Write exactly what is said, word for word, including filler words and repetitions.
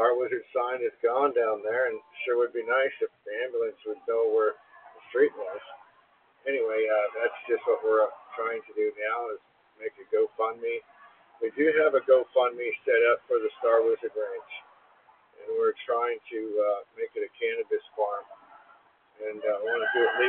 Star Wizard sign is gone down there, and sure would be nice if the ambulance would know where the street was. Anyway, uh, that's just what we're uh, trying to do now is make a GoFundMe. We do have a GoFundMe set up for the Star Wizard Ranch, and we're trying to uh, make it a cannabis farm, and uh, I want to do it legally.